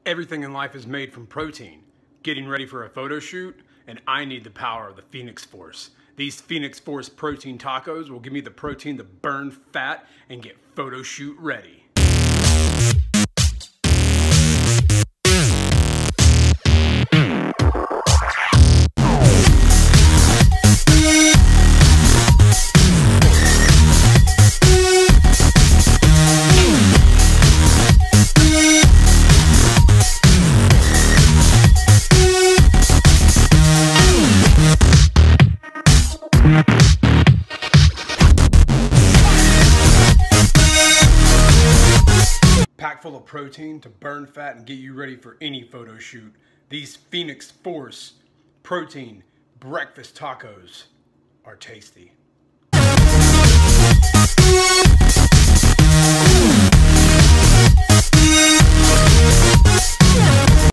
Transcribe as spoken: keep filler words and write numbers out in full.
Everything in life is made from protein. Getting ready for a photo shoot, and I need the power of the Phoneix Force. These Phoneix Force protein tacos will give me the protein to burn fat and get photo shoot ready. Packed full of protein to burn fat and get you ready for any photo shoot. These Phoneix Force protein breakfast tacos are tasty.